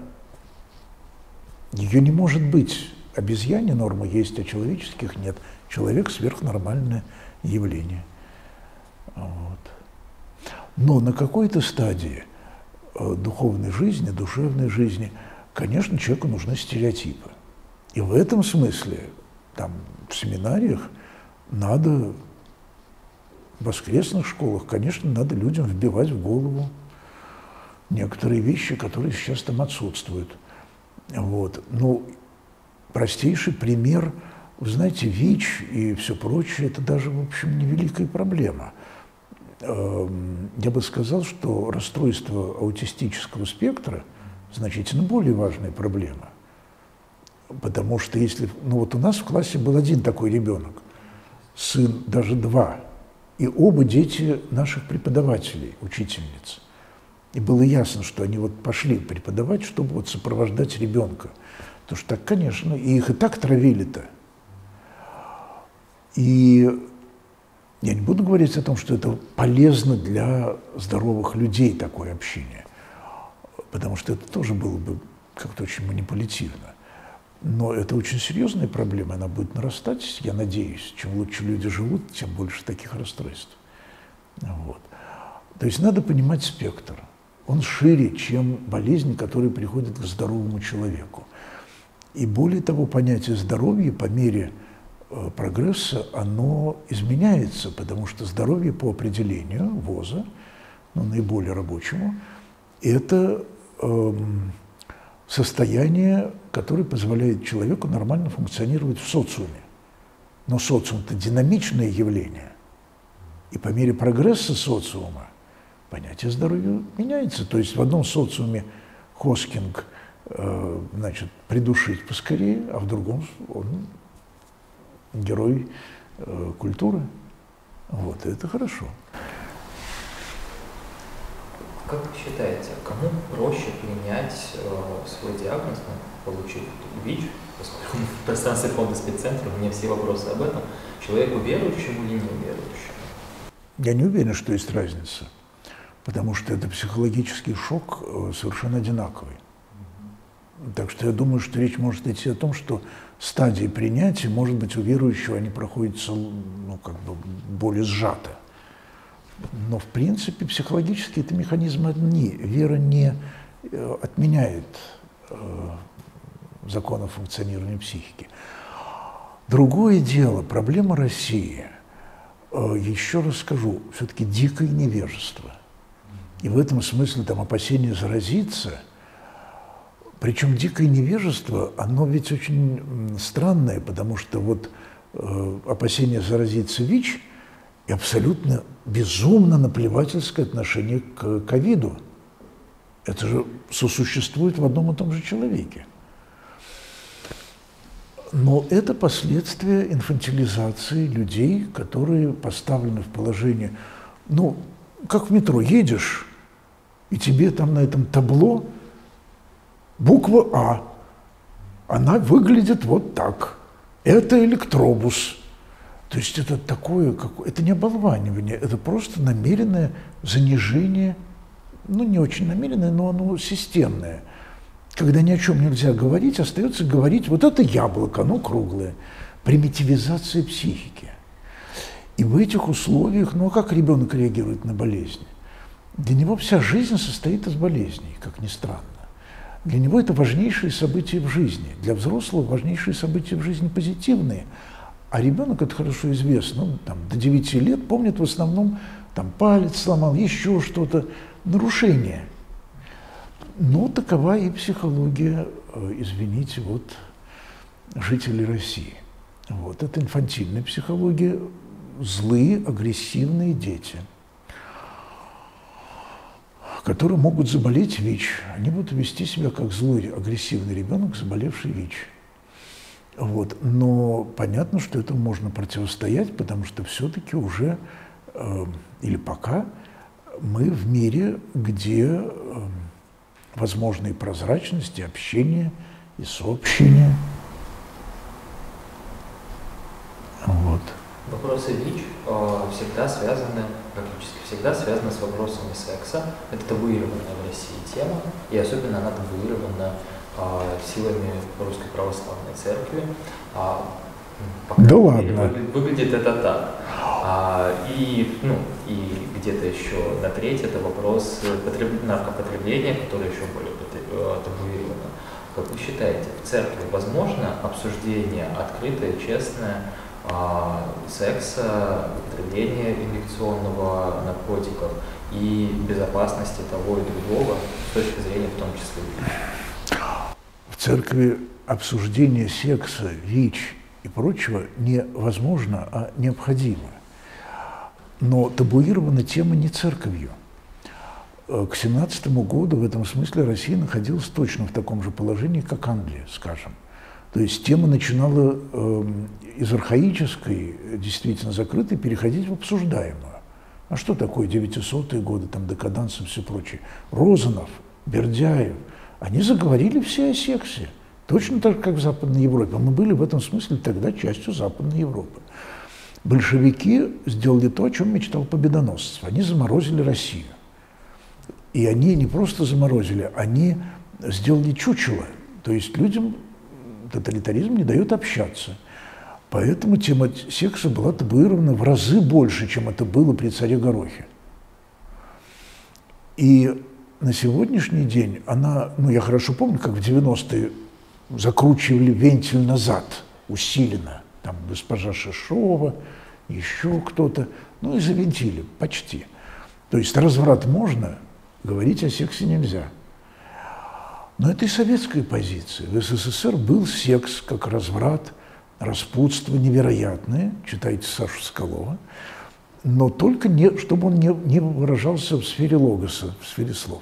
ее не может быть. Обезьяне нормы есть, а человеческих нет. Человек – сверхнормальное явление. Вот. Но на какой-то стадии э, духовной жизни, душевной жизни, конечно, человеку нужны стереотипы. И в этом смысле, там, в семинариях надо, в воскресных школах, конечно, надо людям вбивать в голову некоторые вещи, которые сейчас там отсутствуют. Вот. Ну, простейший пример, вы знаете, ВИЧ и все прочее, это даже, в общем, невеликая проблема. Я бы сказал, что расстройство аутистического спектра значительно более важная проблема. Потому что если... Ну вот у нас в классе был один такой ребенок, сын, даже два, и оба дети наших преподавателей, учительниц. И было ясно, что они вот пошли преподавать, чтобы вот сопровождать ребенка. Потому что так, конечно, и их и так травили-то. И... Я не буду говорить о том, что это полезно для здоровых людей, такое общение, потому что это тоже было бы как-то очень манипулятивно. Но это очень серьезная проблема, она будет нарастать, я надеюсь. Чем лучше люди живут, тем больше таких расстройств. Вот. То есть надо понимать спектр. Он шире, чем болезни, которые приходят к здоровому человеку. И более того, понятие здоровья по мере прогресса, оно изменяется, потому что здоровье по определению ВОЗа, ну, наиболее рабочему, это э, состояние, которое позволяет человеку нормально функционировать в социуме. Но социум – это динамичное явление, и по мере прогресса социума понятие здоровья меняется. То есть в одном социуме Хоскинг, э, значит, придушить поскорее, а в другом он герой э, культуры. Вот, это хорошо. Как вы считаете, кому проще принять э, свой диагноз, ну, получить ВИЧ, поскольку в пространстве фонда спеццентра у меня все вопросы об этом, человеку верующему или неверующему? Я не уверен, что есть разница, потому что это психологический шок э, совершенно одинаковый. Так что я думаю, что речь может идти о том, что стадии принятия, может быть, у верующего они проходятся, ну, как бы более сжато. Но, в принципе, психологически это механизмы одни. Вера не отменяет э, законов функционирования психики. Другое дело, проблема России, еще раз скажу, все-таки дикое невежество. И в этом смысле там опасение заразиться, причем дикое невежество, оно ведь очень странное, потому что вот э, опасение заразиться ВИЧ и абсолютно безумно наплевательское отношение к ковиду. Это же сосуществует в одном и том же человеке. Но это последствия инфантилизации людей, которые поставлены в положение, ну, как в метро, едешь, и тебе там на этом табло буква А, она выглядит вот так. Это электробус. То есть это такое, как, это не оболванивание, это просто намеренное занижение, ну, не очень намеренное, но оно системное. Когда ни о чем нельзя говорить, остается говорить, вот это яблоко, оно круглое. Примитивизация психики. И в этих условиях, ну а как ребенок реагирует на болезни? Для него вся жизнь состоит из болезней, как ни странно. Для него это важнейшие события в жизни. Для взрослого важнейшие события в жизни позитивные. А ребенок, это хорошо известно, ну, там, до девяти лет помнит в основном, там, палец сломал, еще что-то, нарушение. Но такова и психология, извините, вот, жителей России. Вот, это инфантильная психология, злые, агрессивные дети, которые могут заболеть ВИЧ. Они будут вести себя как злой, агрессивный ребенок, заболевший ВИЧ. Вот. Но понятно, что этому можно противостоять, потому что все-таки уже, э, или пока, мы в мире, где э, возможны и прозрачность, и общение, и сообщение. Вот. Вопросы ВИЧ э, всегда связаны, практически всегда связаны с вопросами секса. Это табуированная в России тема, и особенно она табуирована э, силами Русской Православной Церкви. А, да ладно. Выглядит это так. А, и, ну, и где-то еще на треть это вопрос потреб... наркопотребления, которое еще более табуировано. Как вы считаете, в церкви возможно обсуждение открытое, честное, секса, употребления инъекционного наркотиков и безопасности того и другого с точки зрения в том числе ВИЧ? В церкви обсуждение секса, ВИЧ и прочего невозможно, а необходимо. Но табуирована тема не церковью. К семнадцатому году в этом смысле Россия находилась точно в таком же положении, как Англия, скажем. То есть тема начинала э, из архаической, действительно закрытой, переходить в обсуждаемую. А что такое девятисотые годы, там, декаданс и все прочее? Розанов, Бердяев, они заговорили все о сексе. Точно так, как в Западной Европе. Мы были в этом смысле тогда частью Западной Европы. Большевики сделали то, о чем мечтал Победоносцев. Они заморозили Россию. И они не просто заморозили, они сделали чучело. То есть людям тоталитаризм не дает общаться. Поэтому тема секса была табуирована в разы больше, чем это было при царе Горохе. И на сегодняшний день она, ну я хорошо помню, как в девяностые закручивали вентиль назад усиленно. Там госпожа Шишова, еще кто-то, ну и завинтили почти. То есть разврат можно, говорить о сексе нельзя. Но это и советская позиция. В СССР был секс как разврат, распутство невероятное, читайте Сашу Соколова, но только не, чтобы он не, не выражался в сфере логоса, в сфере слов.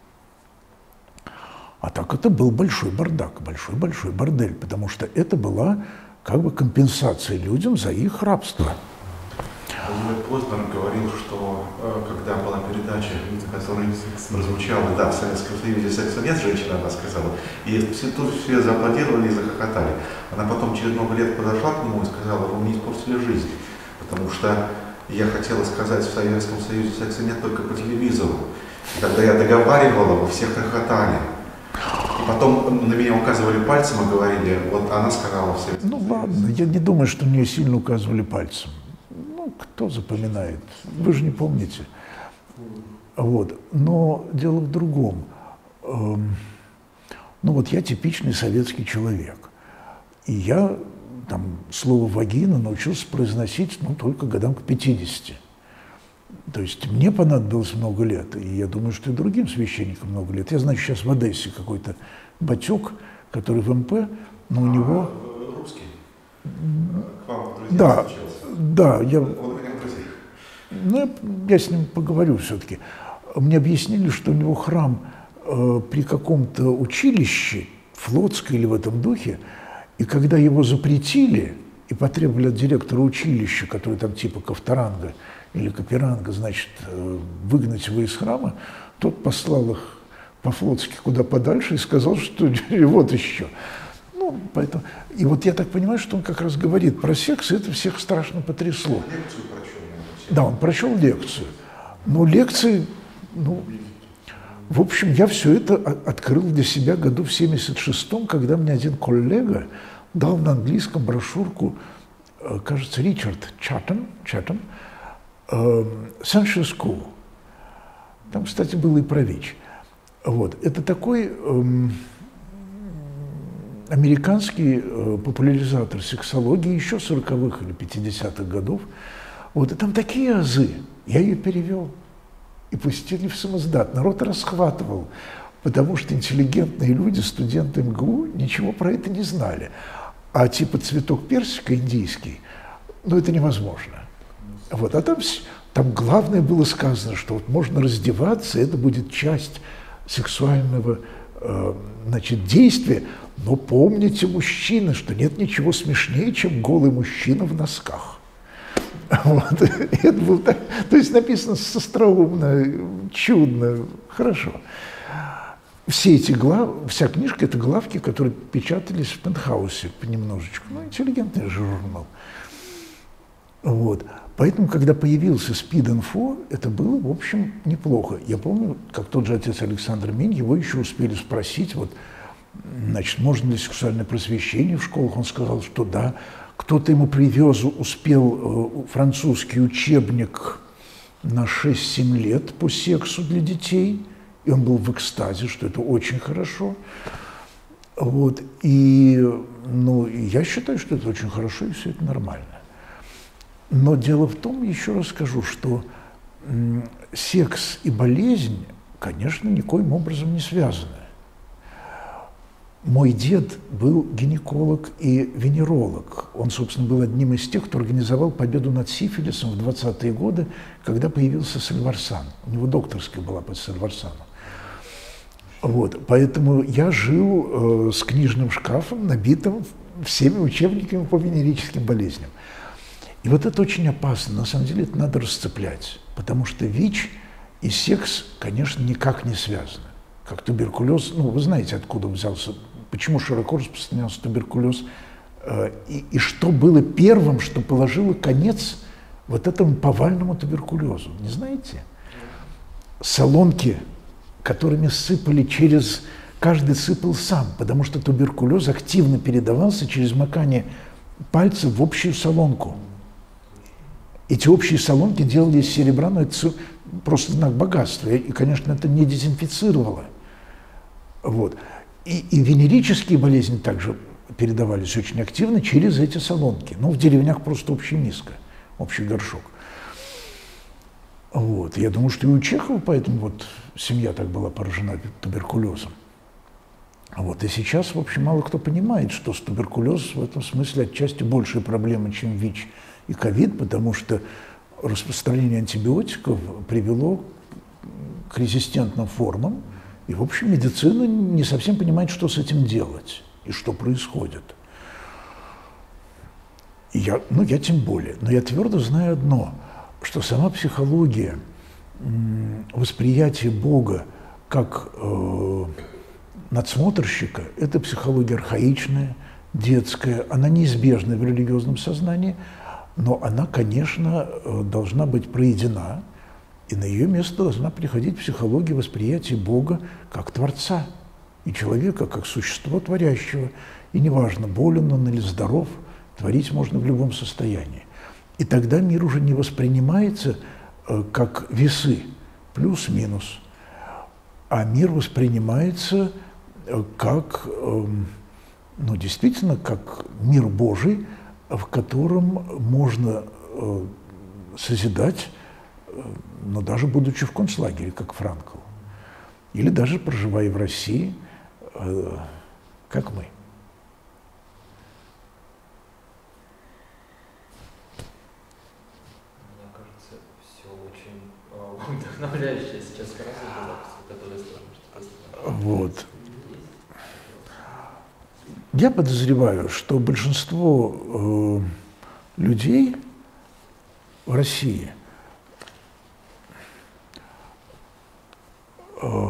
А так это был большой бардак, большой-большой бордель, потому что это была как бы компенсация людям за их рабство. Владимир Познер говорил, что когда была передача, которая прозвучала, да, в Советском Союзе секса нет, женщина она сказала, и все, тут все зааплодировали и захохотали. Она потом через много лет подошла к нему и сказала: вы мне испортили жизнь, потому что я хотела сказать, в Советском Союзе секса нет только по телевизору. И когда я договаривала, вы все хохотали. И потом на меня указывали пальцем и говорили: вот она сказала все. Ну ладно, я не думаю, что мне сильно указывали пальцем. Ну, кто запоминает? Вы же не помните. Вот. Но дело в другом. Ну вот я типичный советский человек. И я там слово «вагина» научился произносить ну, только годам к пятидесяти. То есть мне понадобилось много лет, и я думаю, что и другим священникам много лет. Я знаю, сейчас в Одессе какой-то батюк, который в эм пэ, но у него… А, русский? К вам друзья Да, случился? да. Я, Он у меня в друзьях. ну, я, я с ним поговорю все-таки. Мне объяснили, что у него храм э, при каком-то училище, флотское или в этом духе, и когда его запретили и потребовали от директора училища, который там типа Ковторанга или Каперанга, значит, э, выгнать его из храма, тот послал их по-флотски куда подальше и сказал, что вот еще. Ну, поэтому… И вот я так понимаю, что он как раз говорит про секс, и это всех страшно потрясло. Лекцию прочел. Да, он прочел лекцию. Но лекции, ну, в общем, я все это открыл для себя году в семьдесят шестом, когда мне один коллега дал на английском брошюрку, кажется, Ричард Чаттем, Чаттем, «Sensual School». Там, кстати, было и про ВИЧ. Вот. Это такой эм, американский э, популяризатор сексологии еще сороковых или пятидесятых годов. Вот. И там такие азы. Я ее перевел. И пустили в самоздат. Народ расхватывал, потому что интеллигентные люди, студенты эм гэ у, ничего про это не знали. А типа цветок персика индийский, ну это невозможно. Вот. А там, там главное было сказано, что вот можно раздеваться, это будет часть сексуального э, значит, действия, но помните, мужчины, что нет ничего смешнее, чем голый мужчина в носках. Вот. Это было так, то есть написано остроумно, чудно, хорошо. Все эти главы, вся книжка – это главки, которые печатались в Пентхаусе понемножечку. Ну, интеллигентный журнал. Вот. Поэтому, когда появился СПИД-инфо, это было, в общем, неплохо. Я помню, как тот же отец Александр Минь, его еще успели спросить, вот, значит, можно ли сексуальное просвещение в школах. Он сказал, что да. Кто-то ему привез, успел э, французский учебник на шесть-семь лет по сексу для детей, и он был в экстазе, что это очень хорошо. Вот. И ну, я считаю, что это очень хорошо, и все это нормально. Но дело в том, еще раз скажу, что м, секс и болезнь, конечно, никоим образом не связаны. Мой дед был гинеколог и венеролог. Он, собственно, был одним из тех, кто организовал победу над сифилисом в двадцатые годы, когда появился сальварсан. У него докторская была по сальварсану. Вот. Поэтому я жил э, с книжным шкафом, набитым всеми учебниками по венерическим болезням. И вот это очень опасно. На самом деле это надо расцеплять, потому что ВИЧ и секс, конечно, никак не связаны. Как туберкулез, ну, вы знаете, откуда взялся, почему широко распространялся туберкулез, э, и, и что было первым, что положило конец вот этому повальному туберкулезу. Не знаете? Солонки, которыми сыпали через… Каждый сыпал сам, потому что туберкулез активно передавался через макание пальцев в общую солонку. Эти общие солонки делали из серебра, но это просто знак богатства. И, конечно, это не дезинфицировало. Вот. И, и венерические болезни также передавались очень активно через эти солонки. Ну, в деревнях просто общая миска, общий горшок. Вот. Я думаю, что и у Чехова поэтому вот семья так была поражена туберкулезом. Вот. И сейчас, в общем, мало кто понимает, что с туберкулез в этом смысле отчасти большая проблема, чем ВИЧ и ковид, потому что распространение антибиотиков привело к резистентным формам, и, в общем, медицина не совсем понимает, что с этим делать и что происходит. И я, ну, я тем более. Но я твердо знаю одно, что сама психология, восприятие Бога как э, надсмотрщика – это психология архаичная, детская, она неизбежна в религиозном сознании, но она, конечно, должна быть проедена, и на ее место должна приходить психология восприятия Бога как Творца и человека как существо творящего. И неважно, болен он или здоров, творить можно в любом состоянии. И тогда мир уже не воспринимается э, как весы, плюс-минус, а мир воспринимается как, ну, действительно, как мир Божий, в котором можно созидать, но даже будучи в концлагере, как Франкл, или даже проживая в России, как мы. Мне кажется, все очень вдохновляющее сейчас фраза, которая сложно. Вот. Я подозреваю, что большинство э, людей в России э,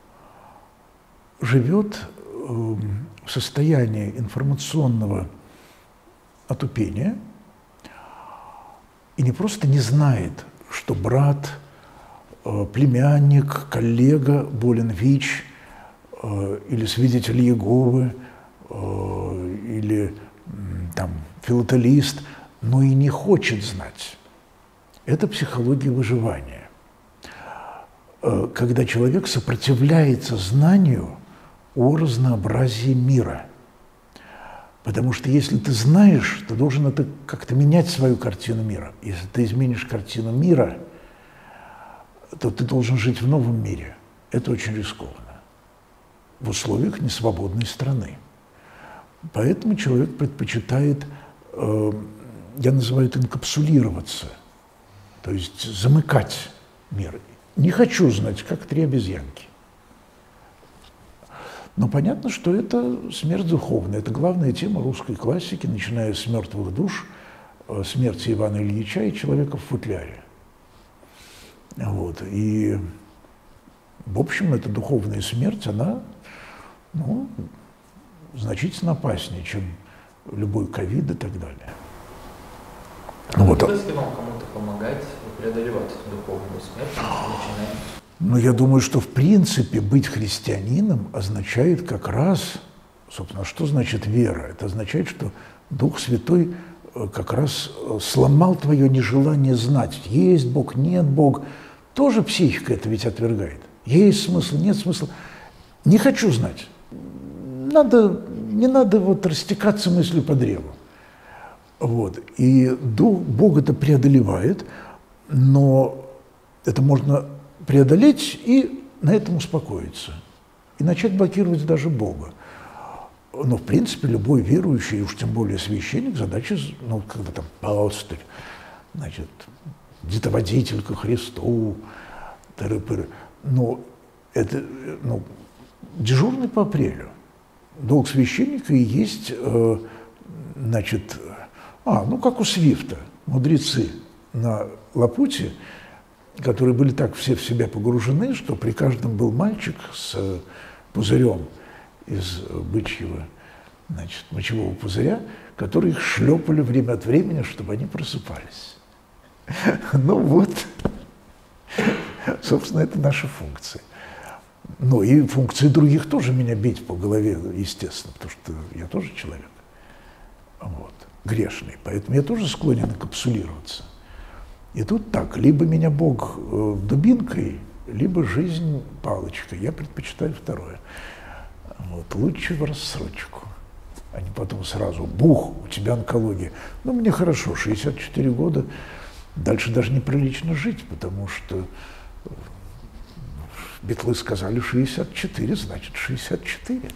живет э, в состоянии информационного отупения и не просто не знает, что брат, э, племянник, коллега болен ВИЧ э, или свидетель Иеговы, или там филателист, но и не хочет знать. Это психология выживания. Когда человек сопротивляется знанию о разнообразии мира. Потому что если ты знаешь, ты должен это как-то менять свою картину мира. Если ты изменишь картину мира, то ты должен жить в новом мире. Это очень рискованно. В условиях несвободной страны. Поэтому человек предпочитает, э, я называю это инкапсулироваться, то есть замыкать мир. Не хочу знать, как три обезьянки. Но понятно, что это смерть духовная. Это главная тема русской классики, начиная с «Мертвых душ», э, смерти Ивана Ильича и «Человека в футляре». Вот. И, в общем, эта духовная смерть, она, ну, значительно опаснее, чем любой ковид и так далее. А вот. Если вам кому-то помогать преодолевать духовную смерть, начинаем? Ну, я думаю, что в принципе быть христианином означает как раз, собственно, что значит вера? Это означает, что Дух Святой как раз сломал твое нежелание знать, есть Бог, нет Бог. Тоже психика это ведь отвергает. Есть смысл, нет смысла. Не хочу знать. Надо, не надо вот растекаться мыслью по древу. Вот. И Дух, Бог это преодолевает, но это можно преодолеть и на этом успокоиться. И начать блокировать даже Бога. Но, в принципе, любой верующий, уж тем более священник, задача, ну, когда там пастырь, значит, детоводитель ко Христу, тыры-пыры. Но это, ну, дежурный по апрелю. Долг священника и есть, э, значит, а, ну, как у Свифта, мудрецы на Лапуте, которые были так все в себя погружены, что при каждом был мальчик с э, пузырем из бычьего, значит, мочевого пузыря, которые их шлепали время от времени, чтобы они просыпались. Ну вот, собственно, это наша функция. Ну и функции других тоже меня бить по голове, естественно, потому что я тоже человек, вот, грешный, поэтому я тоже склонен капсулироваться. И тут так, либо меня Бог э, дубинкой, либо жизнь палочкой. Я предпочитаю второе. Вот, лучше в рассрочку, а не потом сразу бух, у тебя онкология. Ну, мне хорошо, шестьдесят четыре года, дальше даже неприлично жить, потому что Битлы сказали шестьдесят четыре, значит шестьдесят четыре.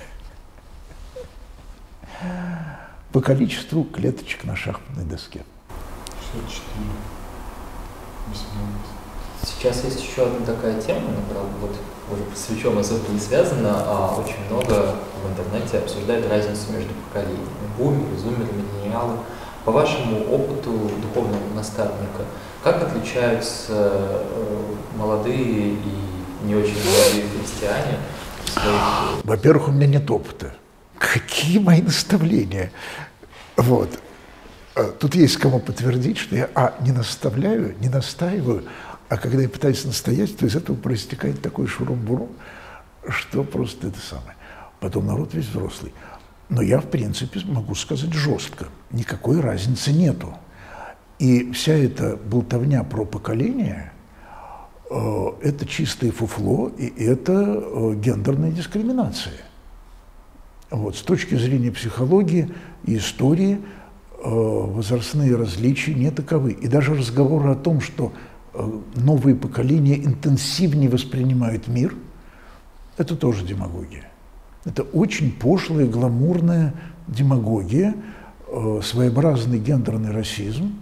По количеству клеточек на шахматной доске. шестьдесят четыре. Сейчас есть еще одна такая тема, правда, вот уже с ВИЧом особенно не связана, а очень много в интернете обсуждают разницу между поколениями. Бумеры, зумеры, миллениалы. По вашему опыту духовного наставника, как отличаются молодые и не очень молодые христиане? Своих... Во-первых, у меня нет опыта. Какие мои наставления? Вот. Тут есть кому подтвердить, что я, а, не наставляю, не настаиваю, а когда я пытаюсь настоять, то из этого проистекает такой шурум-бурум, что просто это самое. Потом народ весь взрослый. Но я, в принципе, могу сказать жестко. Никакой разницы нету. И вся эта болтовня про поколение э, – это чистое фуфло, и это э, гендерная дискриминация. Вот. С точки зрения психологии и истории э, возрастные различия не таковы. И даже разговоры о том, что э, новые поколения интенсивнее воспринимают мир, это тоже демагогия. Это очень пошлая, гламурная демагогия, э, своеобразный гендерный расизм.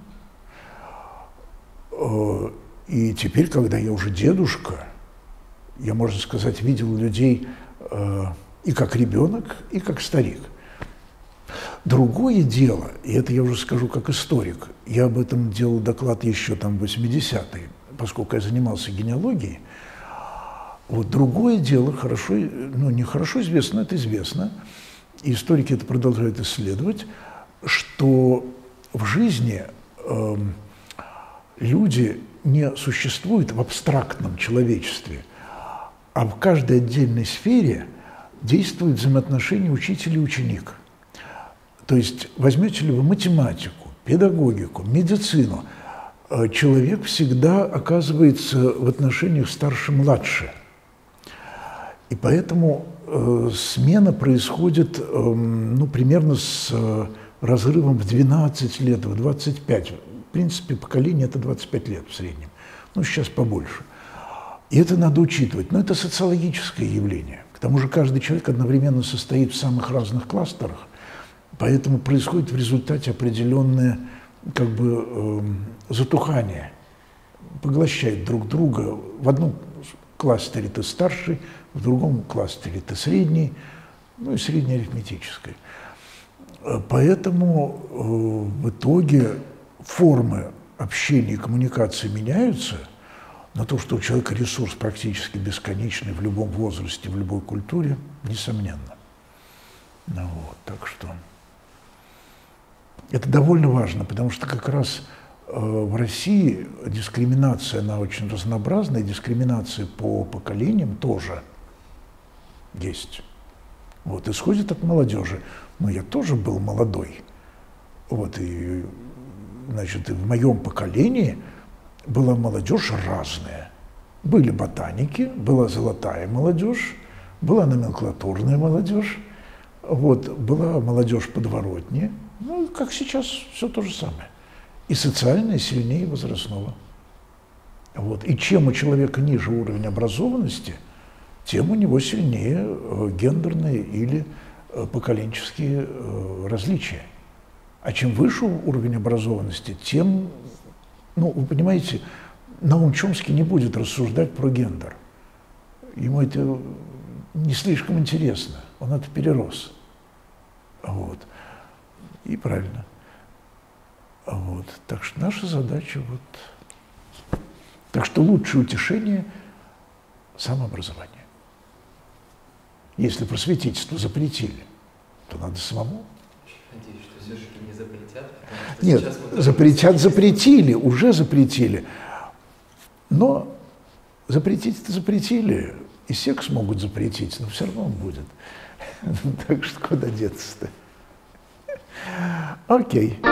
Э, и теперь, когда я уже дедушка, я, можно сказать, видел людей э, и как ребенок, и как старик. Другое дело, и это я уже скажу как историк, я об этом делал доклад еще там в восьмидесятые, поскольку я занимался генеалогией. Вот другое дело, хорошо, ну не хорошо известно, это известно, и историки это продолжают исследовать, что в жизни э, люди не существуют в абстрактном человечестве, а в каждой отдельной сфере действует взаимоотношение учитель и ученик. То есть возьмете ли вы математику, педагогику, медицину, человек всегда оказывается в отношениях старше-младше. И поэтому э, смена происходит э, ну, примерно с э, разрывом в двенадцать лет, в двадцать пять. В принципе, поколение – это двадцать пять лет в среднем. Ну, сейчас побольше. И это надо учитывать. Но это социологическое явление. К тому же каждый человек одновременно состоит в самых разных кластерах, поэтому происходит в результате определенное как бы, э, затухание. Поглощают друг друга. В одном кластере ты старший, в другом кластере ты средний, ну и среднеарифметическое. Поэтому э, в итоге формы общения и коммуникации меняются, но то, что у человека ресурс практически бесконечный в любом возрасте, в любой культуре, несомненно. Ну, вот, так что это довольно важно, потому что как раз э, в России дискриминация, она очень разнообразная, дискриминация по поколениям тоже есть. Вот, исходит от молодежи. Но я тоже был молодой. Вот, и, значит, и в моем поколении была молодежь разная. Были ботаники, была золотая молодежь, была номенклатурная молодежь, вот, была молодежь подворотни. Ну, как сейчас, все то же самое. И социальное сильнее возрастного. Вот. И чем у человека ниже уровень образованности, тем у него сильнее э, гендерные или э, поколенческие э, различия. А чем выше уровень образованности, тем, ну, вы понимаете, Наум Чомский не будет рассуждать про гендер. Ему это не слишком интересно, он это перерос. Вот. И правильно. Вот. Так что наша задача вот. Так что лучшее утешение – самообразование. Если просветительство запретили, то надо самому. Надеюсь, что все-таки не запретят. Нет, запретят, запретили, уже запретили. Но запретить-то запретили, и секс могут запретить, но все равно он будет. Так что куда деться-то? Окей.